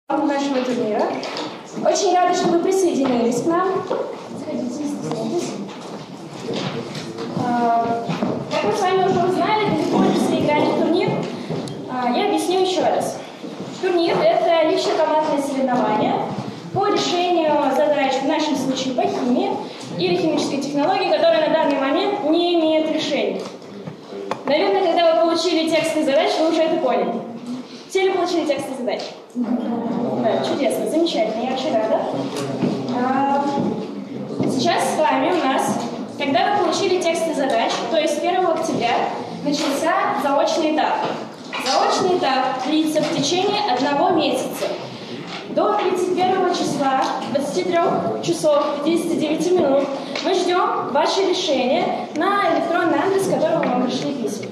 Нашего турнира. Очень рада, что вы присоединились к нам. Заходите, становитесь. Как мы с вами уже узнали, для того, если играть в турнир, я объясню еще раз. Турнир – это лично-командное соревнование по решению задач, в нашем случае по химии или химической технологии, которая на данный момент не имеет решения. Наверное, когда вы получили тексты задач, вы уже это поняли. Все ли получили тексты задач? Да, чудесно, замечательно, я очень рада. Сейчас с вами у нас, когда вы получили тексты задач, то есть 1 октября, начался заочный этап. Заочный этап длится в течение 1 месяца. До 31 числа, 23 часов 59 минут, мы ждем ваше решение на электронный адрес, с которого вам пришли письма.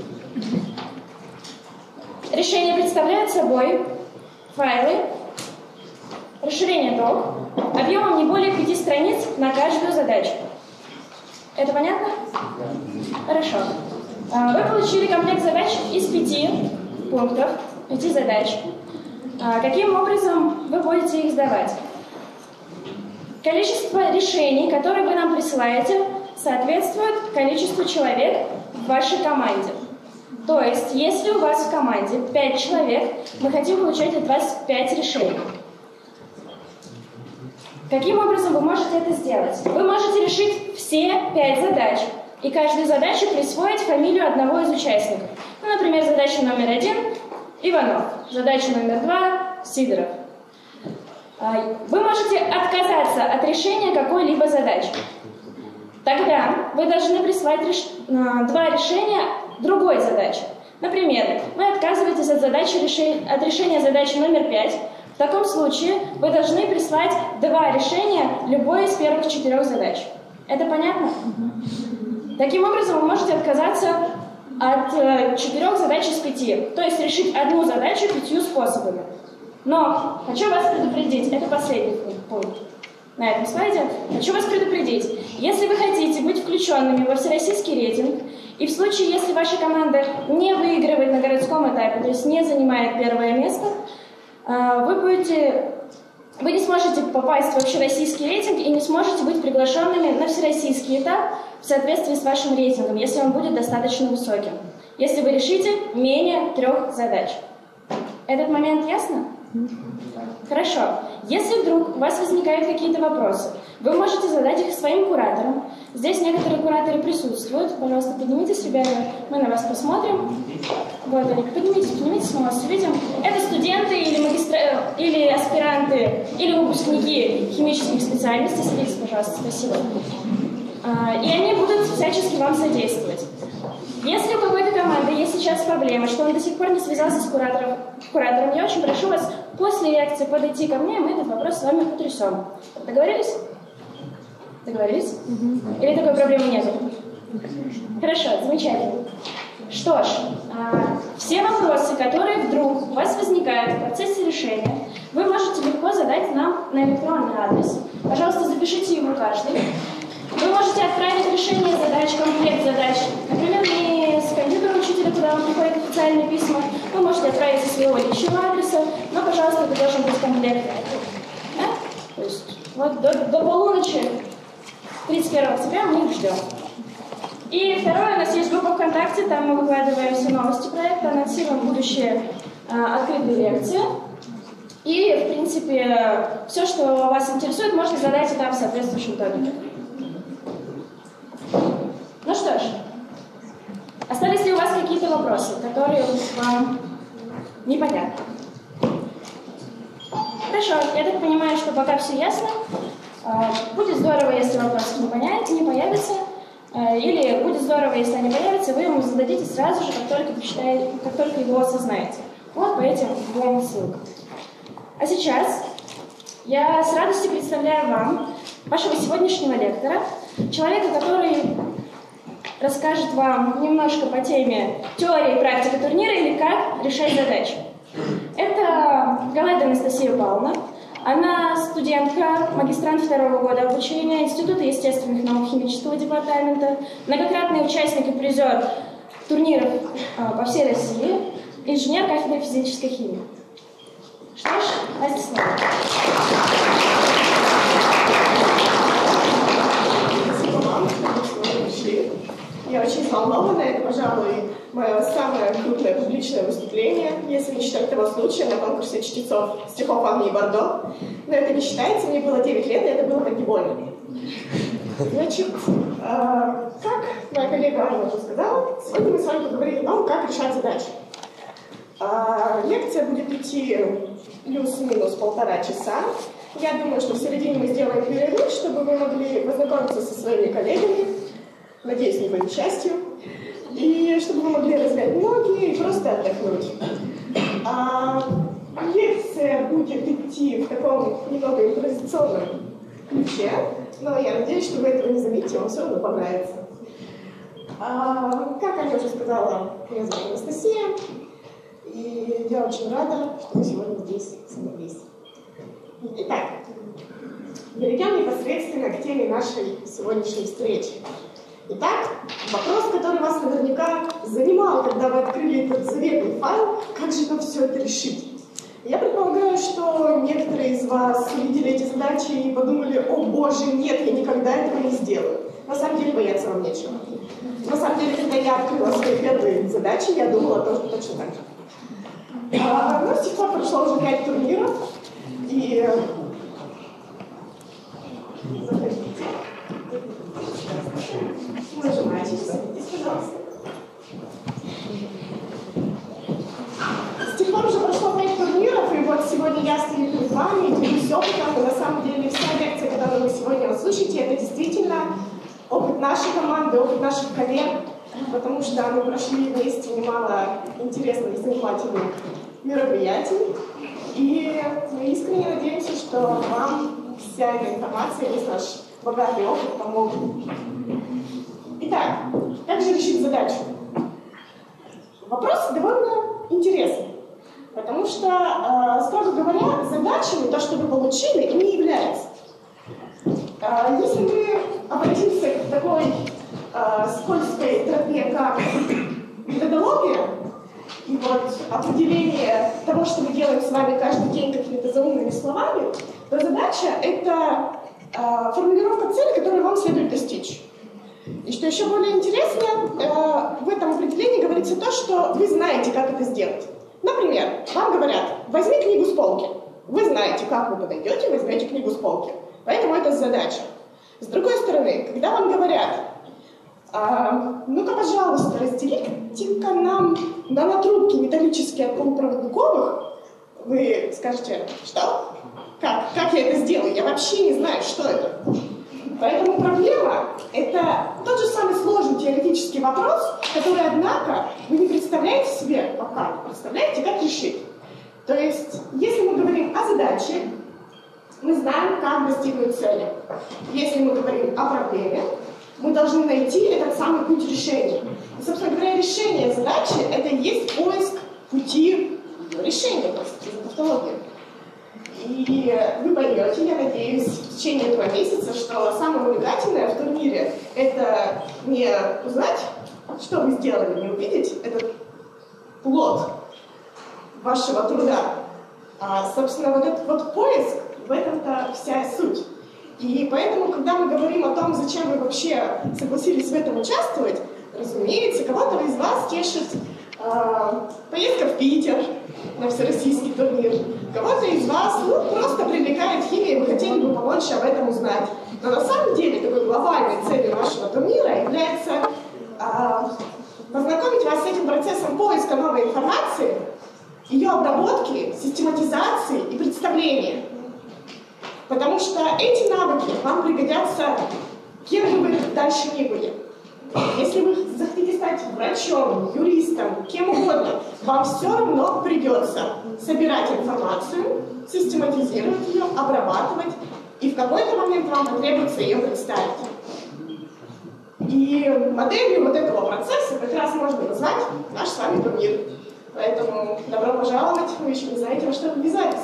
Решение представляет собой файлы, расширение док, объемом не более 5 страниц на каждую задачу. Это понятно? Хорошо. Вы получили комплект задач из 5 пунктов, 5 задач. Каким образом вы будете их сдавать? Количество решений, которые вы нам присылаете, соответствует количеству человек в вашей команде. То есть, если у вас в команде 5 человек, мы хотим получать от вас 5 решений. Каким образом вы можете это сделать? Вы можете решить все 5 задач и каждую задачу присвоить фамилию одного из участников. Ну, например, задача номер 1 – Иванов, задача номер 2 – Сидоров. Вы можете отказаться от решения какой-либо задачи. Тогда вы должны прислать 2 решения другой задачи. Например, вы отказываетесь от решения задачи номер 5. В таком случае вы должны прислать 2 решения любой из первых 4 задач. Это понятно? Таким образом, вы можете отказаться от 4 задач из 5. То есть решить одну задачу 5 способами. Но хочу вас предупредить, это последний пункт на этом слайде. Хочу вас предупредить, если вы хотите быть включенными во всероссийский рейтинг, и в случае, если ваша команда не выигрывает на городском этапе, то есть не занимает 1 место, вы не сможете попасть в общероссийский рейтинг и не сможете быть приглашенными на всероссийский этап в соответствии с вашим рейтингом, если он будет достаточно высоким, если вы решите менее 3 задач. Этот момент ясно? Хорошо. Если вдруг у вас возникают какие-то вопросы, вы можете задать их своим кураторам. Здесь некоторые кураторы присутствуют. Пожалуйста, поднимитесь, ребята, мы на вас посмотрим. Вот они, поднимитесь, мы вас увидим. Это студенты или аспиранты, или выпускники химических специальностей. Садитесь, пожалуйста, спасибо. И они будут всячески вам содействовать. Если у какой-то команды есть сейчас проблема, что он до сих пор не связался с куратором, я очень прошу вас после лекции подойти ко мне, и мы этот вопрос с вами потрясем. Договорились? Договорились? Или такой проблемы нет? Хорошо, замечательно. Что ж, все вопросы, которые вдруг у вас возникают в процессе решения, вы можете легко задать нам на электронный адрес. Пожалуйста, запишите его каждый. Вы можете отправить решение задач, комплект задач, например, не с компьютера учителя, куда вам приходят официальные письма, вы можете отправить со своего личного адреса, но, пожалуйста, это должен быть комплект. Да? То есть вот до полуночи 31 октября мы их ждем. И второе, у нас есть группа ВКонтакте, там мы выкладываем все новости проекта, анонсируем будущие открытые лекции. И, в принципе, все, что вас интересует, можете задать и там в соответствующем тонике. Ну что ж, остались ли у вас какие-то вопросы, которые вам непонятны? Хорошо, я так понимаю, что пока все ясно. Будет здорово, если вопросы не появятся, или будет здорово, если они появятся, вы ему зададите сразу же, как только его осознаете. Вот по этим 2 ссылкам. А сейчас я с радостью представляю вам вашего сегодняшнего лектора, человека, который расскажет вам немножко по теме теория и практика турнира или как решать задачи. Это Галайда Анастасия Павловна. Она студентка, магистрант 2-го года обучения Института естественных наук химического департамента, многократный участник и призер турниров по всей России, инженер кафедры физической химии. Что ж, Настя снова. Спасибо вам, что вы пришли. Я очень взволнована. Это, пожалуй, мое самое крупное публичное выступление, если не считать того случая на конкурсе чтецов стихов Анны и Бордо. Но это не считается. Мне было 9 лет, и это было как-то больно. Значит, как моя коллега Аня уже сказала, сегодня мы с вами поговорим о том, как решать задачи. Лекция будет идти плюс-минус 1,5 часа. Я думаю, что в середине мы сделаем перерыв, чтобы вы могли познакомиться со своими коллегами, надеюсь, не моим счастью, и чтобы вы могли размять ноги и просто отдохнуть. Лекция будет идти в таком немного импровизационном ключе, но я надеюсь, что вы этого не заметите, вам все равно понравится. Как Аня уже сказала, меня зовут Анастасия, и я очень рада, что вы сегодня здесь собрались. Итак, перейдем непосредственно к теме нашей сегодняшней встречи. Итак, вопрос, который вас наверняка занимал, когда вы открыли этот заветный файл, как же нам все это решить? Я предполагаю, что некоторые из вас увидели эти задачи и подумали: о боже, нет, я никогда этого не сделаю. На самом деле бояться вам нечего. На самом деле, когда я открыла свои первые задачи, я думала тоже точно так же. Но с тех пор прошло уже 5 турниров, и заходите. Нажимайте, садитесь, пожалуйста. С тех пор уже прошло 5 турниров, и вот сегодня я стою перед вами и делюсь опытом, и на самом деле вся лекция, которую вы сегодня услышите, это действительно опыт нашей команды, опыт наших коллег, потому что мы прошли вместе немало интересных и занимательных мероприятий, и мы искренне надеемся, что вам вся эта информация, весь наш богатый опыт помогут. Итак, как же решить задачу? Вопрос довольно интересный, потому что, строго говоря, задачами то, что вы получили, и не является. Если мы обратимся к такой скользкой тропе, как методология, и вот определение того, что мы делаем с вами каждый день какими-то заумными словами, то задача — это формулировка цели, которую вам следует достичь. И что еще более интересно, в этом определении говорится то, что вы знаете, как это сделать. Например, вам говорят: возьми книгу с полки. Вы знаете, как вы подойдете, возьмете книгу с полки. Поэтому это задача. С другой стороны, когда вам говорят: ну-ка, пожалуйста, разделите-ка нам нанотрубки металлические от полупроводниковых, вы скажете: что? Как я это сделаю? Я вообще не знаю, что это. Поэтому проблема — это тот же самый сложный теоретический вопрос, который, однако, вы не представляете себе пока, представляете, как решить. То есть, если мы говорим о задаче, мы знаем, как достигнуть цели. Если мы говорим о проблеме, мы должны найти этот самый путь решения. И, собственно говоря, решение задачи — это и есть поиск пути ее решения, то есть тавтология. И вы поймете, я надеюсь, в течение этого месяца, что самое увлекательное в турнире — это не узнать, что вы сделали, не увидеть этот плод вашего труда, а, собственно, вот этот вот поиск, в этом-то вся суть. И поэтому, когда мы говорим о том, зачем вы вообще согласились в этом участвовать, разумеется, кого-то из вас тешит поездка в Питер на всероссийский турнир. Кого-то из вас просто привлекает химия, и вы хотели бы побольше об этом узнать. Но на самом деле такой глобальной целью нашего турнира является познакомить вас с этим процессом поиска новой информации, ее обработки, систематизации и представления. Потому что эти навыки вам пригодятся, кем бы вы дальше ни были. Если вы захотите стать врачом, юристом, кем угодно, вам все равно придется собирать информацию, систематизировать ее, обрабатывать, и в какой-то момент вам потребуется ее представить. И моделью вот этого процесса как раз можно назвать наш с вами турнир. Поэтому добро пожаловать, вы еще не знаете, во что вы ввязались.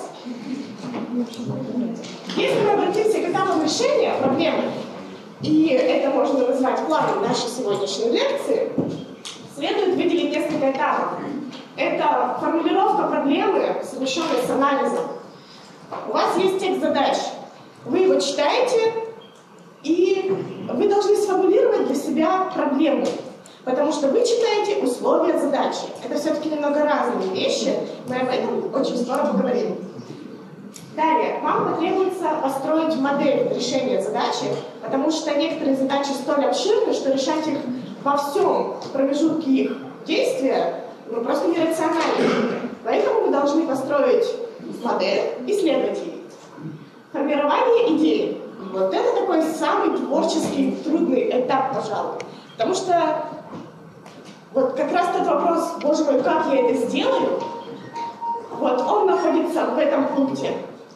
Если мы обратимся к этапам решения проблемы, и это можно назвать планом нашей сегодняшней лекции, следует выделить несколько этапов. Это формулировка проблемы, совмещенная с анализом. У вас есть текст задач. Вы его читаете, и вы должны сформулировать для себя проблему. Потому что вы читаете условия задачи. Это все-таки немного разные вещи. Мы об этом очень скоро поговорим. Далее, вам потребуется построить модель решения задачи, потому что некоторые задачи столь обширны, что решать их во всем промежутке их действия просто нерационально. Поэтому вы должны построить модель и следовать ей. Формирование идеи. Вот это такой самый творческий, трудный этап, пожалуй. Потому что вот как раз тот вопрос, боже мой, как я это сделаю, вот он находится в этом пункте.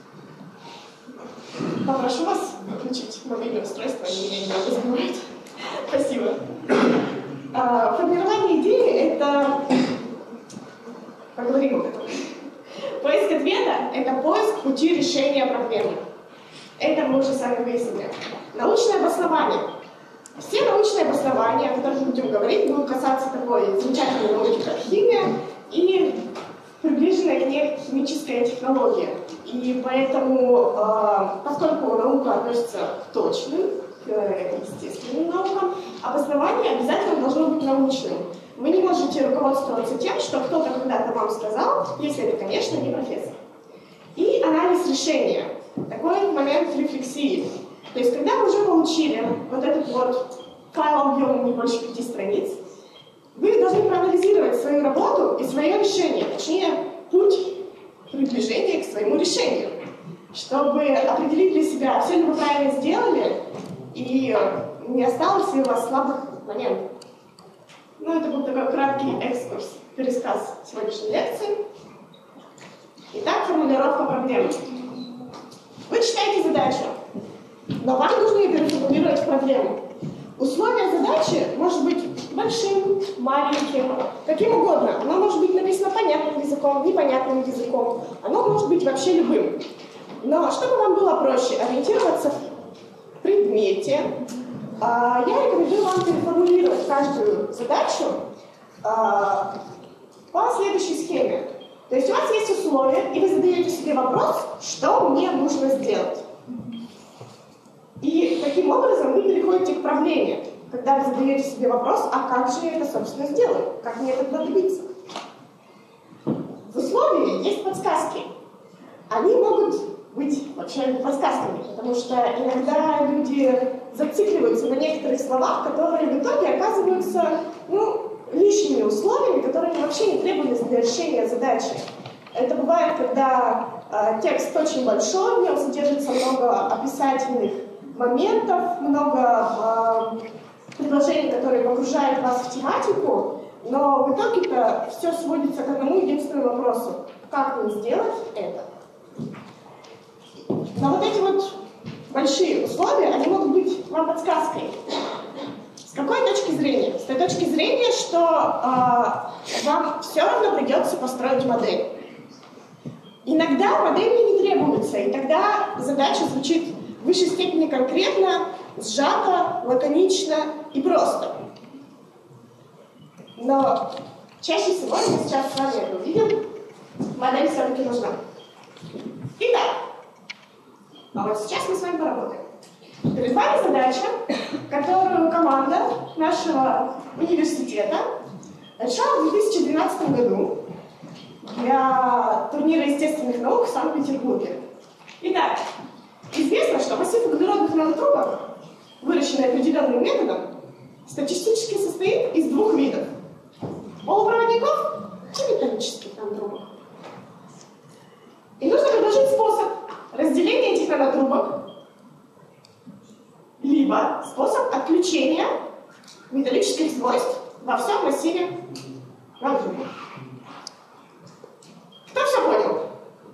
Попрошу вас включить мобильное устройство, они меня не забывают. Спасибо. Формирование идеи — это... Поговорим об этом. Поиск ответа — это поиск пути решения проблемы. Это мы уже сами выяснили. Научное обоснование. Все научные обоснования, о которых мы будем говорить, будут касаться такой замечательной науки, как химия, и приближенная к ней химическая технология. И поэтому, поскольку наука относится к точным, к естественным наукам, обоснование обязательно должно быть научным. Вы не можете руководствоваться тем, что кто-то когда-то вам сказал, если это, конечно, не профессор. И анализ решения. Такой момент рефлексии. То есть, когда вы уже получили вот этот вот файл объемом не больше 5 страниц, вы должны проанализировать свою работу и свое решение, точнее, путь приближения к своему решению, чтобы определить для себя, все ли вы правильно сделали, и не осталось ли у вас слабых моментов. Ну, это был такой краткий экскурс, пересказ сегодняшней лекции. Итак, формулировка проблемы. Вы читаете задачу, но вам нужно ее переформулировать в проблему. Условие задачи может быть большим, маленьким, каким угодно. Оно может быть написано понятным языком, непонятным языком. Оно может быть вообще любым. Но чтобы вам было проще ориентироваться в предмете, я рекомендую вам переформулировать каждую задачу по следующей схеме. То есть у вас есть условия, и вы задаете себе вопрос, что мне нужно сделать. И таким образом вы переходите к проблеме, когда вы задаете себе вопрос, а как же я это, собственно, сделаю? Как мне этого добиться? В условии есть подсказки. Они могут быть вообще подсказками, потому что иногда люди зацикливаются на некоторых словах, которые в итоге оказываются, лишними условиями, которые вообще не требовались для решения задачи. Это бывает, когда текст очень большой, в нем содержится много описательных моментов, много предложений, которые погружают вас в тематику, но в итоге-то все сводится к одному единственному вопросу. Как мне сделать это? Но вот эти вот большие условия, они могут быть вам подсказкой. С какой точки зрения? С той точки зрения, что вам все равно придется построить модель. Иногда модели не требуются, и тогда задача звучит в высшей степени конкретно, сжато, лаконично и просто. Но чаще всего, мы сейчас с вами это увидим, модель все-таки нужна. Итак, а вот сейчас мы с вами поработаем. Перед вами задача, которую команда нашего университета решала в 2012 году для турнира естественных наук в Санкт-Петербурге. Итак, известно, что массив углеродных нанотрубок, выращенный определенным методом, статистически состоит из двух видов: полупроводников и металлических нанотрубок. И нужно предложить способ разделения этих нанотрубок, либо способ отключения металлических свойств во всем массиве нанотрубок. Кто все понял?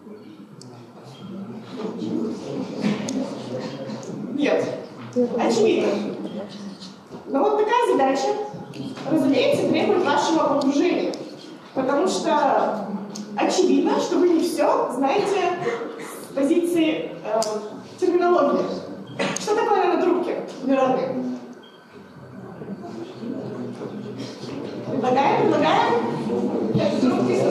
Нет. Очевидно. Но вот такая задача, разумеется, требует вашего погружения. Потому что очевидно, что вы не все знаете с позиции терминологии. Что такое нанотрубки углеродные? Предлагаем. Трубки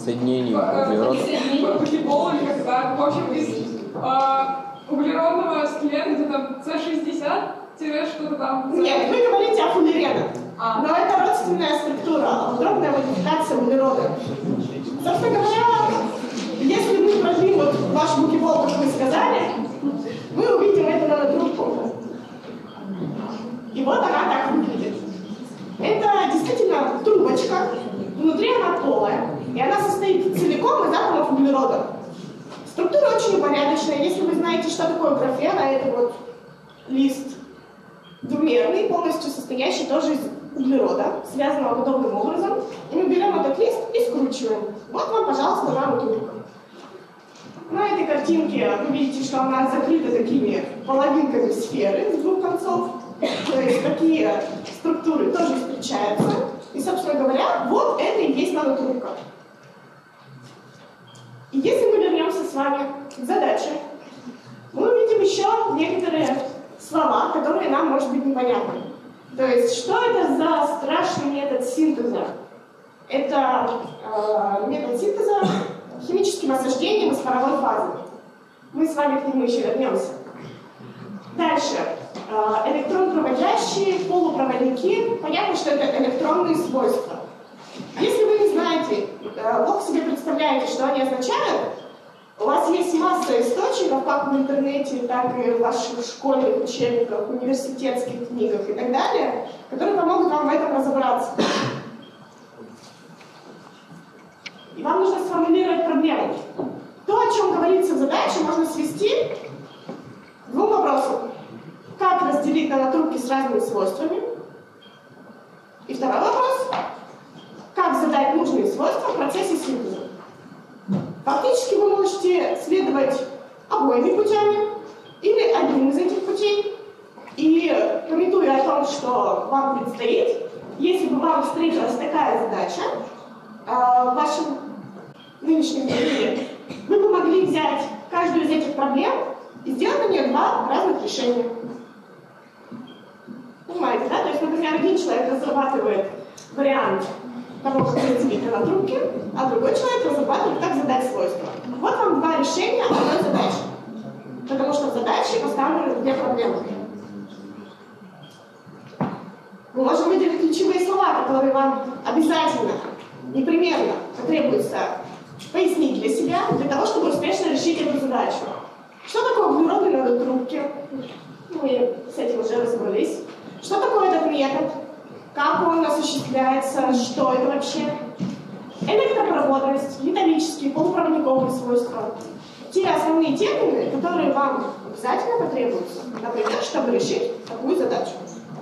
соединений углерода. Покебол или как так. В общем, из углеродного скелета где-то C60 что-то там. Нет, вы говорите о фуллеренах. Но это родственная структура, дробная модификация углерода. Собственно говоря, если мы продлим вот ваш букебол, как вы сказали, мы увидим эту нанотрубку. И вот она так выглядит. Это действительно трубочка, внутри она полая, и она состоит целиком из атомов углерода. Структура очень упорядоченная. Если вы знаете, что такое графен, а это вот лист двумерный, полностью состоящий тоже из углерода, связанного подобным образом. И мы берем этот лист и скручиваем. Вот вам, пожалуйста, нанотрубка. На этой картинке вы видите, что она закрыта такими половинками сферы с двух концов. То есть такие структуры тоже встречаются. И, собственно говоря, вот это и есть нанотрубка. И если мы вернемся с вами к задаче, мы увидим еще некоторые слова, которые нам, может быть, непонятны. То есть, что это за страшный метод синтеза? Это метод синтеза химическим осаждением из паровой фазы. Мы с вами к нему еще вернемся. Дальше. Электрон-проводящие, полупроводники. Понятно, что это электронные свойства. Если вы не знаете, плохо себе представляете, что они означают, у вас есть масса источников, как в интернете, так и в ваших школьных учебниках, университетских книгах и так далее, которые помогут вам в этом разобраться. И вам нужно сформулировать проблему. То, о чем говорится в задаче, можно свести к двум вопросам. Как разделить нанотрубки с разными свойствами? И второй вопрос. Как задать нужные свойства в процессе синтеза? Фактически вы можете следовать обоими путями или одним из этих путей. И памятуя о том, что вам предстоит, если бы вам встретилась такая задача в вашем нынешнем мире, вы бы могли взять каждую из этих проблем и сделать на нее два разных решения. Понимаете, да? То есть, например, один человек разрабатывает вариант того, как разделить нанотрубки, а другой человек разрабатывает, как задать свойства. Вот вам два решения одной задачи. Потому что в задаче поставлены две проблемы. Мы можем выделить ключевые слова, которые вам обязательно, непременно потребуется пояснить для себя, для того, чтобы успешно решить эту задачу. Что такое углеродные нанотрубки? Мы с этим уже разобрались. Что такое этот метод? Как он осуществляется? Что это вообще? Электропроводность, металлические, полупроводниковые свойства. Те основные термины, которые вам обязательно потребуются, например, чтобы решить такую задачу.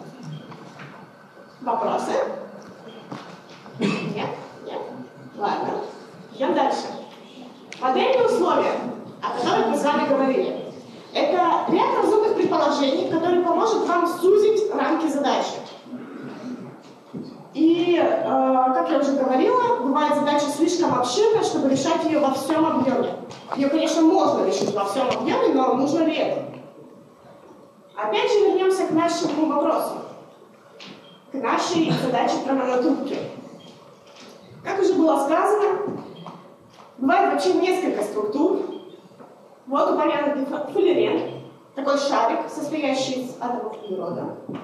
Вопросы? Нет? Нет? Ладно. Идем дальше. Модельные условия, о которых мы с вами говорили. Это ряд разумных предположений, которые поможет вам сузить рамки задачи. И, как я уже говорила, бывает задача слишком обширная, чтобы решать ее во всем объеме. Ее, конечно, можно решить во всем объеме, но нужно ли это? Опять же вернемся к нашему вопросу, к нашей задаче про нанотрубки. Как уже было сказано, бывает вообще несколько структур. Вот упомянутый фуллерен, такой шарик, состоящий из атомов углерода.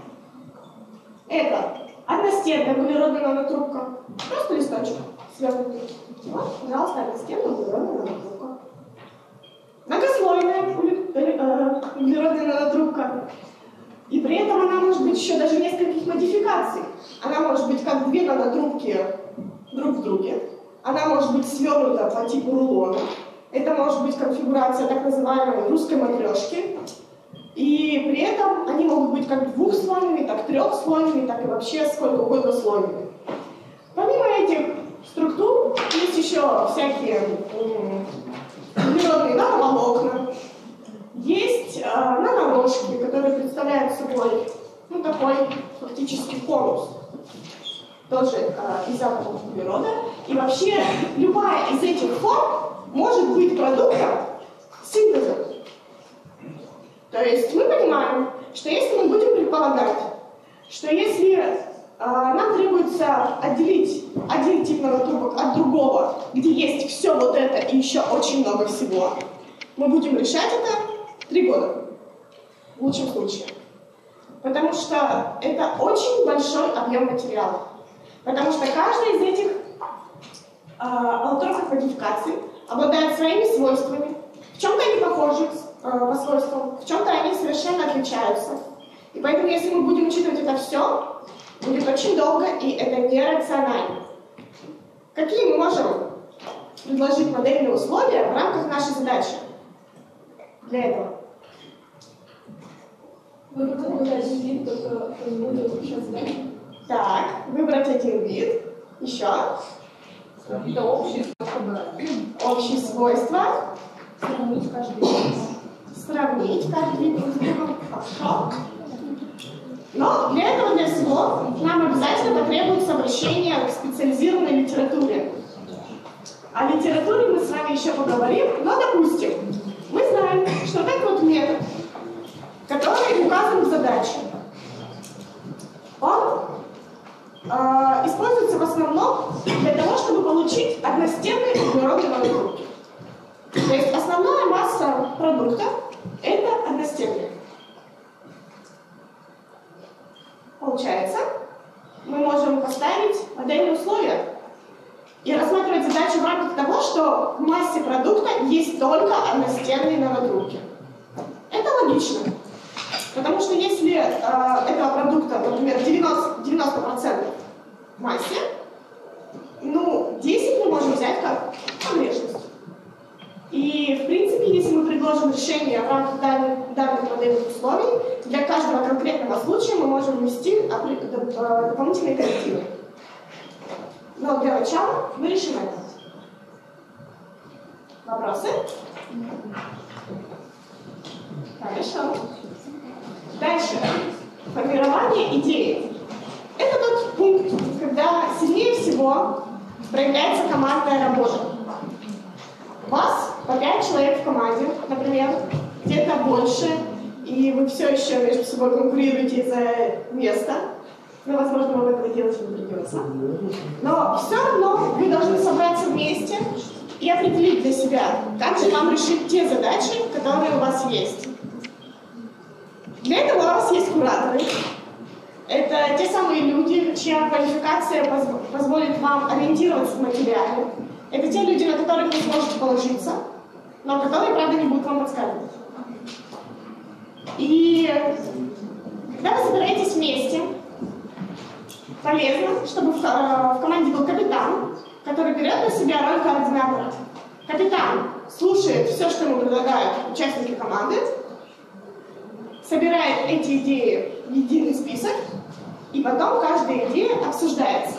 Это одностенная углеродная нанотрубка, просто листочек свернутый. Вот, пожалуйста, одностенная углеродная нанотрубка. Многослойная углеродная нанотрубка. И при этом она может быть еще даже нескольких модификаций. Она может быть как две нанотрубки друг в друге. Она может быть свернута по типу рулона. Это может быть конфигурация так называемой русской матрешки. И при этом они могут быть как двухслойными, так трехслойными, так и вообще сколько угодно слойными. Помимо этих структур есть еще всякие углеродные нановолокна. Есть нанорожки, которые представляют собой такой фактически конус. Тоже из атомов углерода. И вообще любая из этих форм может быть продуктом синтеза. То есть мы понимаем, что если мы будем предполагать, что если нам требуется отделить один тип нанотрубок от другого, где есть все вот это и еще очень много всего. Мы будем решать это 3 года, в лучшем случае. Потому что это очень большой объем материала. Потому что каждая из этих аллотропных модификаций обладает своими свойствами. В чем-то они похожи по свойствам, в чем-то они совершенно отличаются. И поэтому, если мы будем учитывать это все, будет очень долго, и это нерационально. Какие мы можем предложить модельные условия в рамках нашей задачи для этого? Выбрать один вид, только не будет улучшать задачу. Так, выбрать один вид. Еще. Это общие свойства. Общие свойства. Сравнить каждый вид. Сравнить каждый вид друг с другом. Хорошо. Но для этого, для всего, нам обязательно потребуется обращение к специализированной литературе. О литературе мы с вами еще поговорим, но, допустим, мы знаем, что вот этот вот метод, который указан в задаче, он используется в основном для того, чтобы получить одностенные углеродные монотрубки. То есть основная масса продукта – это одностенные. Получается, мы можем поставить модельные условия и рассматривать задачу в рамках того, что в массе продукта есть только одностенные нанотрубки. Это логично. Потому что если этого продукта, например, 90% в массе, ну, 10 мы можем взять как погрешность. И, в принципе, если мы предложим решение в рамках данных модельных условий, для каждого конкретного случая мы можем внести дополнительные коррективы. Но для начала мы решим это. Вопросы? Хорошо. Дальше. Формирование идеи. Это тот пункт, когда сильнее всего проявляется командная работа. У вас по 5 человек в команде, например, где-то больше, и вы все еще между собой конкурируете за место. Но, возможно, вам этого делать не придется. Но все равно вы должны собраться вместе и определить для себя, как же вам решить те задачи, которые у вас есть. Для этого у вас есть кураторы. Это те самые люди, чья квалификация позволит вам ориентироваться в материале. Это те люди, на которых вы сможете положиться, но которые, правда, не будут вам подсказывать. И когда вы собираетесь вместе, полезно, чтобы в команде был капитан, который берет на себя роль координатора. Капитан слушает все, что ему предлагают участники команды, собирает эти идеи в единый список, и потом каждая идея обсуждается.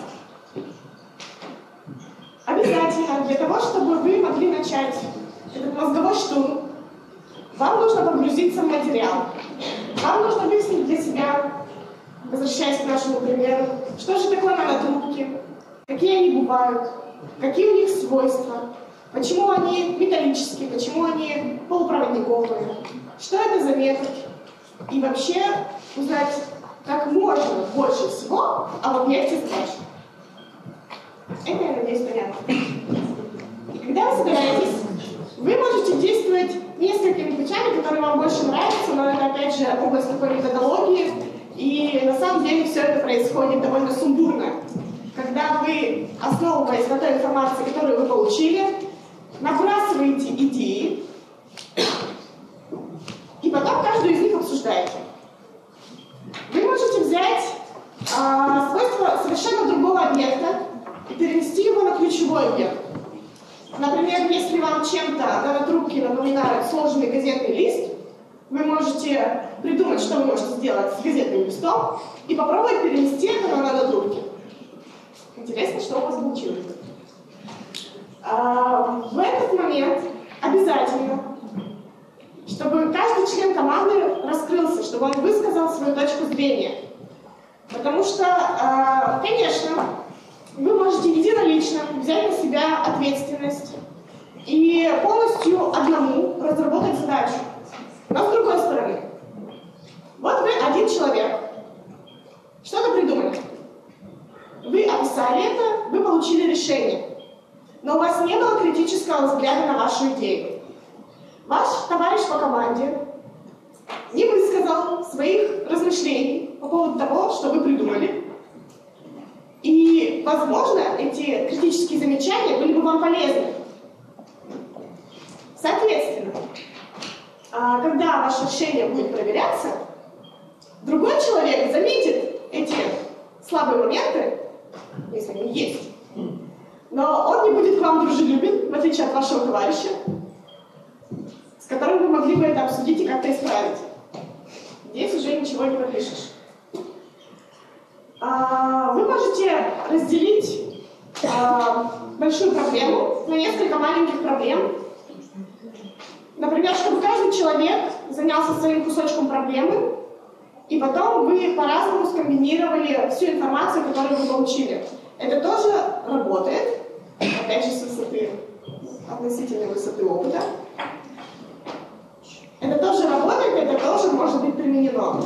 Обязательно для того, чтобы вы могли начать этот мозговой штурм, вам нужно погрузиться в материал. Вам нужно выяснить для себя, возвращаясь к нашему примеру, что же такое нанотрубки, какие они бывают, какие у них свойства, почему они металлические, почему они полупроводниковые, что это за метод, и вообще узнать как можно больше всего об объекте задач. Это, я надеюсь, понятно. И когда вы собираетесь, вы можете действовать несколькими путями, которые вам больше нравятся, но это, опять же, область такой методологии, и на самом деле все это происходит довольно сумбурно. Когда вы, основываясь на той информации, которую вы получили, набрасываете идеи, и потом каждую из них обсуждаете. Вы можете взять свойства совершенно другого объекта и перенести его на ключевой объект. Например, если вам чем-то нанотрубки напоминают сложенный газетный лист, вы можете придумать, что вы можете сделать с газетным листом, и попробовать перенести это на нанотрубки. Интересно, что у вас получилось. В этот момент обязательно, чтобы каждый член команды раскрылся, чтобы он высказал свою точку зрения. Потому что, конечно, вы можете единолично взять на себя ответственность и полностью одному разработать задачу. Но с другой стороны, вот вы один человек, что-то придумали. но у вас не было критического взгляда на вашу идею. Ваш товарищ по команде не высказал своих размышлений по поводу того, что вы придумали. И, возможно, эти критические замечания были бы вам полезны. Соответственно, когда ваше решение будет проверяться, другой человек заметит эти слабые моменты, если они есть, но он не будет к вам дружелюбен, в отличие от вашего товарища, с которым вы могли бы это обсудить и как-то исправить. Здесь уже ничего не напишешь. Вы можете разделить большую проблему на несколько маленьких проблем. Например, чтобы каждый человек занялся своим кусочком проблемы, и потом вы по-разному скомбинировали всю информацию, которую вы получили. Это тоже работает, опять же, с высоты, относительной высоты опыта. Это тоже работает, это тоже может быть применено.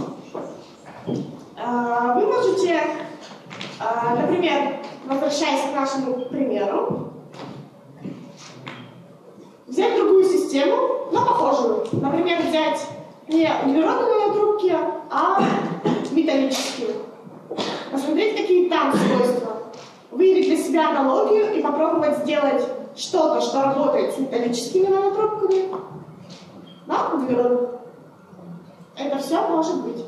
Вы можете, например, возвращаясь к нашему примеру, взять другую систему, но похожую. Например, взять не углеродные нанотрубки, а металлические. Посмотреть, какие там свойства. Выявить для себя аналогию и попробовать сделать что-то, что работает с металлическими нанотрубками, но углеродных. Это все может быть.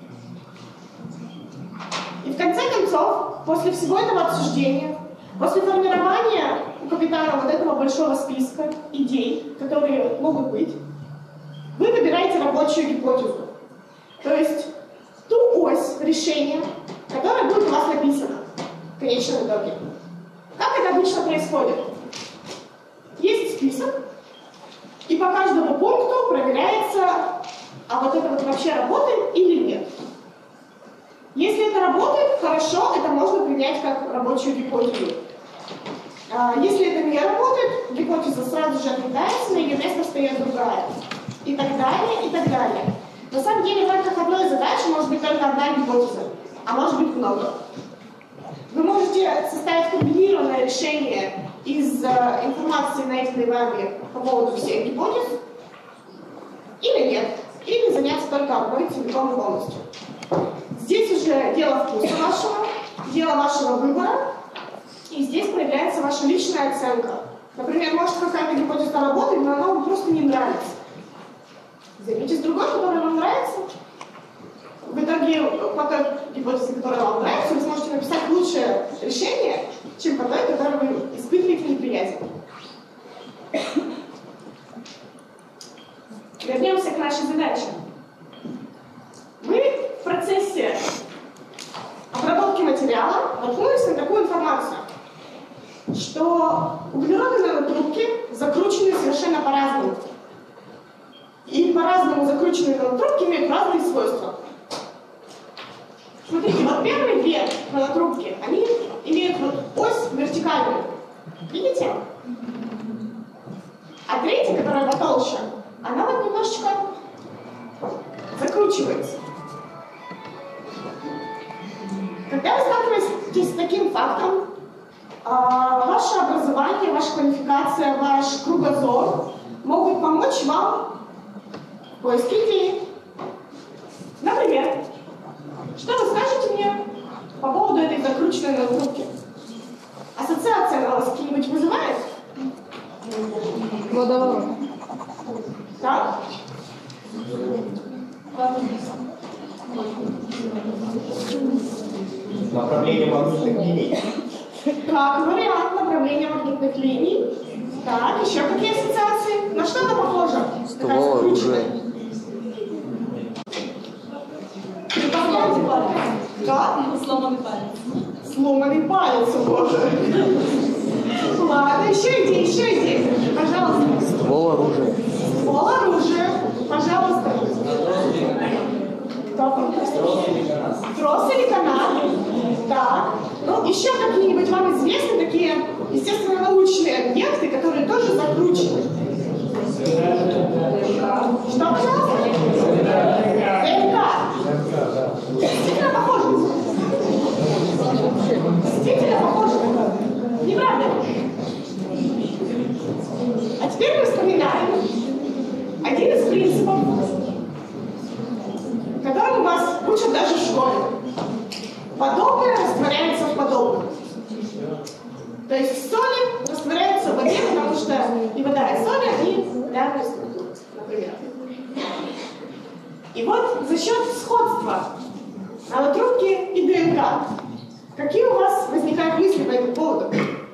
И в конце концов, после всего этого обсуждения, после формирования у капитана вот этого большого списка идей, которые могут быть, вы выбираете рабочую гипотезу. То есть ту ось решения, которая будет у вас написана в конечном итоге. Как это обычно происходит? Есть список, и по каждому пункту проверяется, а вот это вот вообще работает или нет. Если это работает, хорошо, это можно принять как рабочую гипотезу. Если это не работает, гипотеза сразу же отметается, на ее место встает другая. И так далее, и так далее. На самом деле в рамках одной задачи может быть только одна гипотеза, а может быть много. Вы можете составить комбинированное решение из информации, найденной вами по поводу всех гипотез, или нет, или заняться только одной целиком и полностью. Здесь уже дело вкуса вашего, дело вашего выбора, и здесь проявляется ваша личная оценка. Например, может какая-то гипотеза работает, но она вам просто не нравится. Займитесь другой, которая вам нравится. В итоге, по той гипотезе, которая вам нравится, вы сможете написать лучшее решение, чем по той, которой вы испытываете неприязнь. Вернемся к нашей задаче. Мы в процессе обработки материала наткнулись на такую информацию, что углеродные нанотрубки закручены совершенно по-разному. И по-разному закрученные нанотрубки имеют разные свойства. Смотрите, вот первые две нанотрубки, они имеют вот ось вертикальную. Видите? А третья, которая потолще, она вот немножечко закручивается. Когда вы сталкиваетесь с таким фактом, ваше образование, ваша квалификация, ваш кругозор могут помочь вам в поиске идей. Например, что вы скажете мне по поводу этой закрученной нанотрубки? Ассоциация на вас какие-нибудь вызывает? Водоворот. Так? Направление магнитных линий. Как вариант направления магнитных линий. Так, еще какие ассоциации? На что она похожа? Ствол оружия. Да? Сломанный палец. Сломанный палец, боже. Ладно, еще идеи, пожалуйста. Ствол оружия. Ствол оружия, пожалуйста. Трос или канат? Так. Ну, еще какие-нибудь вам известны такие, естественно, научные объекты, которые тоже закручены? Что, пожалуйста? ДНК. Действительно похоже. Действительно похоже. Неправда? есть соли растворяются в воде, потому что и вода, и соли, они полярные структуры, например. И вот за счет сходства аллотрубки и ДНК, какие у вас возникают мысли по этому поводу?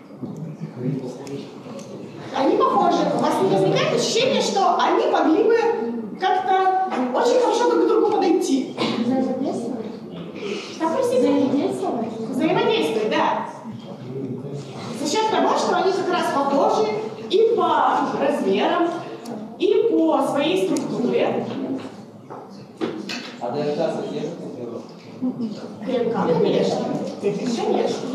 Они похожи. У вас не возникает ощущение, что они могли бы как-то очень хорошо друг к другу подойти? Взаимодействовать? Что, простите? Взаимодействовать? Взаимодействовать, да. За счет того, что они как раз похожи и по размерам, и по своей структуре. А ДНК содержит белок? ДНК, конечно. Конечно.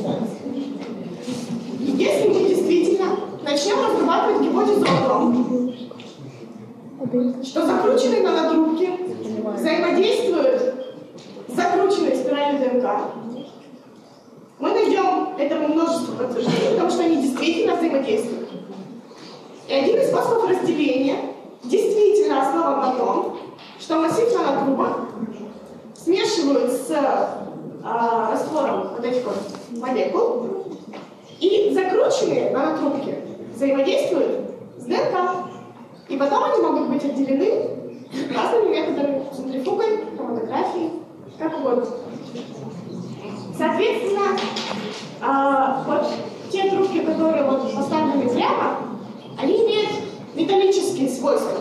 Если мы действительно начнем разрабатывать гипотезу о том, что закрученные нанотрубки взаимодействуют с закрученной спиралью ДНК, мы найдем этому множество подтверждений, потому что они действительно взаимодействуют. И один из способов разделения действительно основан на том, что массив нанотрубок смешивают с раствором вот этих вот молекул, и закрученные нанотрубки взаимодействуют с ДНК. И потом они могут быть отделены разными методами, центрифугой, хроматографией, как угодно. Соответственно, вот те трубки, которые вот поставлены прямо, они имеют металлические свойства.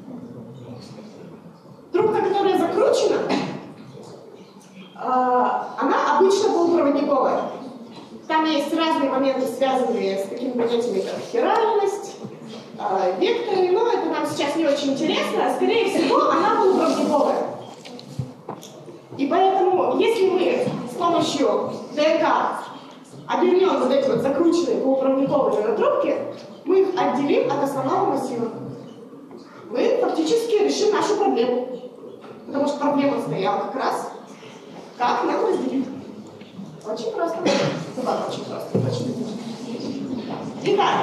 Трубка, которая закручена, она обычно полупроводниковая. Там есть разные моменты, связанные с такими понятиями, как хиральность, векторы, но это нам сейчас не очень интересно. Скорее всего, она полупроводниковая. И поэтому, если мы с помощью ДНК обернем вот эти вот закрученные полупроводниковые нанотрубки, мы их отделим от основного массива. Мы фактически решим нашу проблему. Потому что проблема стояла как раз, как нам разделить. Очень просто. Ладно, очень просто. Очень. Итак,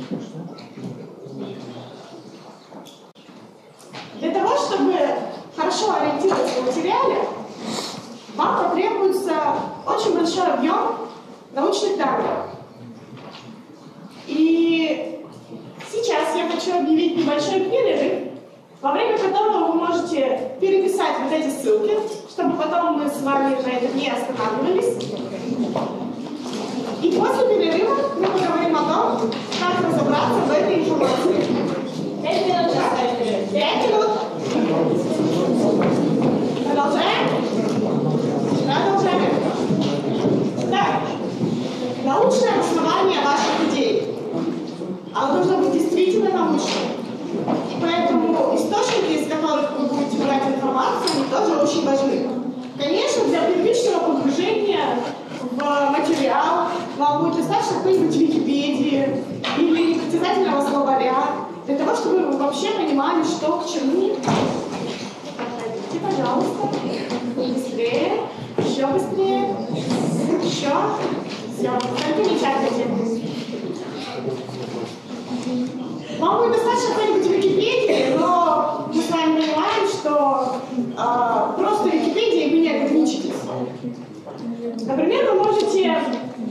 для того, чтобы хорошо ориентироваться в материале, вам потребуется очень большой объем научных данных. И сейчас я хочу объявить небольшой перерыв, во время которого вы можете переписать вот эти ссылки, чтобы потом мы с вами на этом не останавливались. И после перерыва мы поговорим о том, как разобраться в этой информации. 5 минут. 5 минут. Продолжаем? Продолжаем. Так, научное основание ваших идей. Оно должно быть действительно научным. И поэтому источники, из которых вы будете брать информацию, они тоже очень важны. Конечно, для первичного погружения в материал вам будет достаточно какой-нибудь Википедии или непритязательного словаря, для того, чтобы вы вообще понимали, что к чему. Проходите, пожалуйста. Быстрее. Еще быстрее. Еще. Все. Только не чакайте. Вам будет достаточно какой-нибудь Википедии, но мы с вами понимаем, что просто Википедией вы не ограничитесь. Например, вы можете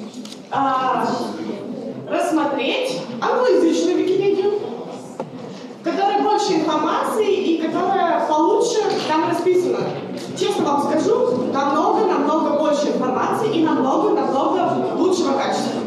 рассмотреть англоязычную Википедию, в которой больше информации и которая получше там расписана. Честно вам скажу, намного больше информации и намного лучшего качества.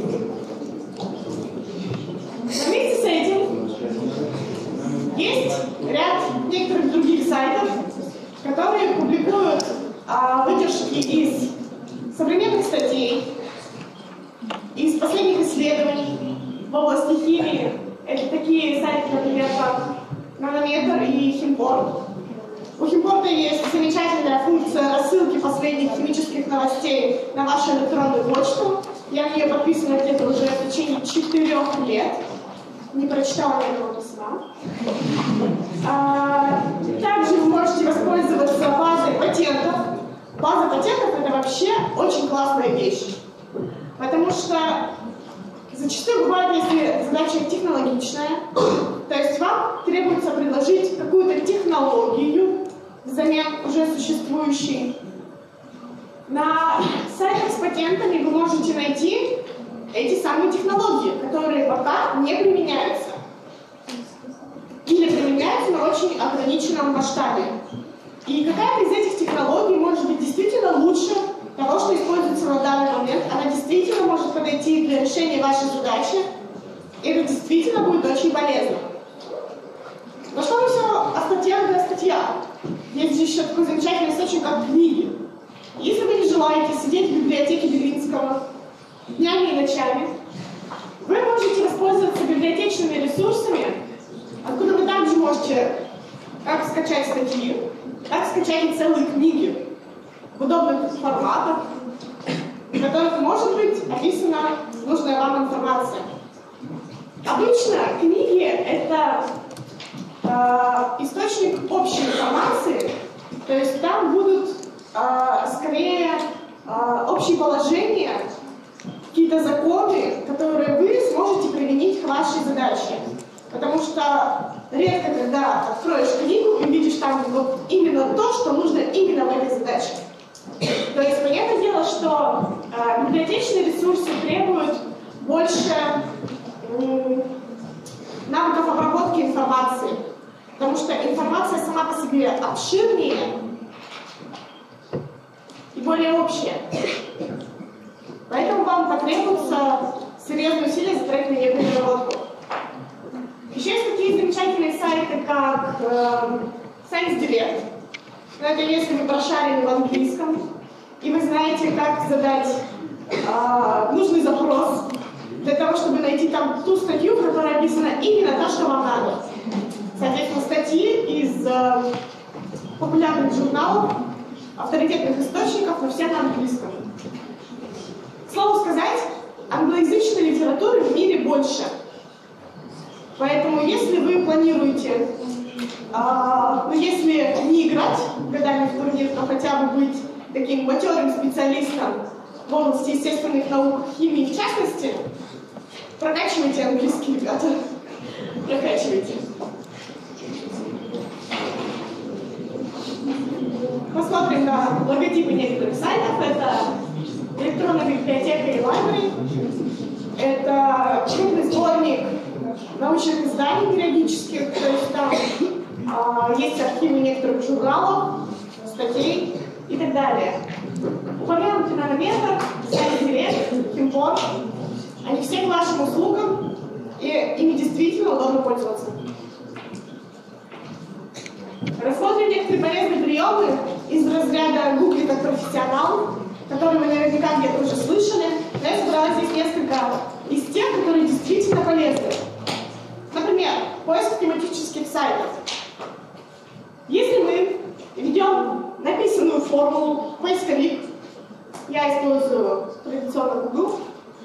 Вместе с этим есть ряд некоторых других сайтов, которые публикуют выдержки из современных статей, из последних исследований в области химии. Это такие сайты, например, как Нанометр и Химпорт. У Химпорта есть замечательная функция рассылки последних химических новостей на вашу электронную почту. Я на нее подписана где-то уже в течение 4 лет. Не прочитала ни одного письма. Также вы можете воспользоваться базой патентов. База патентов — это вообще очень классная вещь. Потому что зачастую бывает, если задача технологичная, то есть вам требуется предложить какую-то технологию взамен уже существующей. На сайтах с патентами вы можете найти эти самые технологии, которые пока не применяются. Или применяются на очень ограниченном масштабе. И какая-то из этих технологий может быть действительно лучше того, что используется на данный момент. Она действительно может подойти для решения вашей задачи. И это действительно будет очень полезно. Но что мы все о статьях да о статьях? Есть же еще такой замечательный источник, как книги. Если вы не желаете сидеть в библиотеке Белинского днями и ночами, вы можете воспользоваться библиотечными ресурсами, откуда вы также можете как скачать статьи, так скачать и целые книги в удобных форматах, в которых может быть описана нужная вам информация. Обычно книги — это источник общей информации, то есть там будут скорее общие положения, какие-то законы, которые вы сможете применить к вашей задаче. Потому что редко, когда откроешь книгу и видишь там вот именно то, что нужно именно в этой задаче. То есть понятное дело, что библиотечные ресурсы требуют больше навыков обработки информации. Потому что информация сама по себе обширнее и более общая. Поэтому вам потребуется серьезные усилия затратить на ее переработку. Еще есть такие замечательные сайты, как Science Direct. Но это если вы прошарены в английском, и вы знаете, как задать нужный запрос для того, чтобы найти там ту статью, в которой описано именно то, что вам надо. Соответственно, статьи из популярных журналов, авторитетных источников, но все на английском. К слову сказать, англоязычной литературы в мире больше. Поэтому, если вы планируете, если не играть годами в турнир, то хотя бы быть таким матерым специалистом в области естественных наук, химии в частности, прокачивайте английский, ребята. Прокачивайте. Посмотрим на логотипы некоторых сайтов. Это электронная библиотека и library. Это крупный сборник научных изданий периодических, то есть там есть архивы некоторых журналов, статей и так далее. Упомянутый нанометр, Science Direct, Химпорт, они все к вашим услугам, и ими действительно удобно пользоваться. Рассмотрим некоторые полезные приемы из разряда Google как профессионал, которые вы наверняка где-то уже слышали. Но я собрала здесь несколько из тех, которые действительно полезны. Например, поиск тематических сайтов. Если мы введем написанную формулу в поисковик, я использую традиционно Google,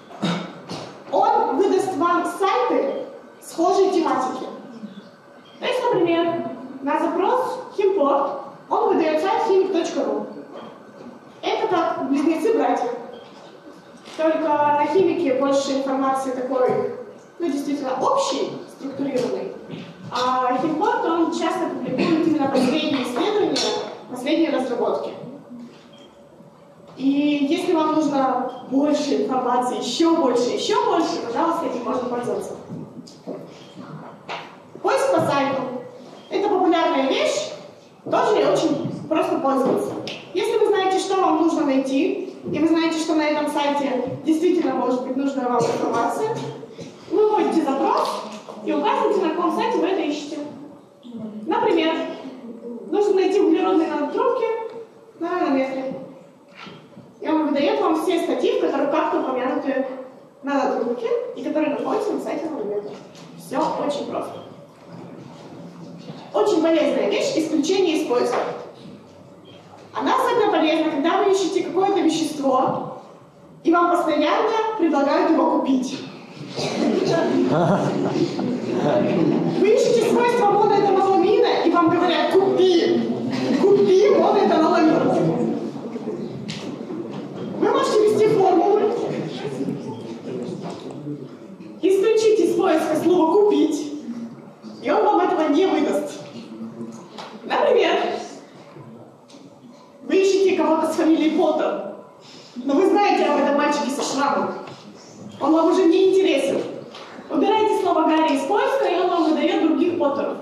он выдаст вам сайты схожей тематики. То есть, например, на запрос Химпорт он выдает сайт chimic.ru. Это как близнецы-братья. Только на химике больше информации такой, действительно общей, структурированной. А Химпорт, он часто публикует именно последние исследования, последние разработки. И если вам нужно больше информации, еще больше, пожалуйста, этим можно пользоваться. Поиск по сайту. Это популярная вещь, тоже очень просто пользоваться. Если вы знаете, что вам нужно найти, и вы знаете, что на этом сайте действительно может быть нужная вам информация, вы вводите запрос и указываете, на каком сайте вы это ищете. Например, нужно найти углеродные нанотрубки на нанометре. И он выдает вам все статьи, в которых как-то упомянуты нанотрубки, и которые находятся на сайте нанометра. Все очень просто. Очень полезная вещь — исключение из поиска. Она особенно полезна, когда вы ищете какое-то вещество, и вам постоянно предлагают его купить. Вы ищете свойства моноэтаноламина, и вам говорят: купи моноэтаноламин. Вы можете ввести формулы, исключить из поиска слово «купить», и он вам этого не выдаст. Например, вы ищете кого-то с фамилией Поттер, но вы знаете об этом мальчике со шрамом. Он вам уже не интересен. Убирайте слово Гарри из поиска, и он вам выдает других Поттеров.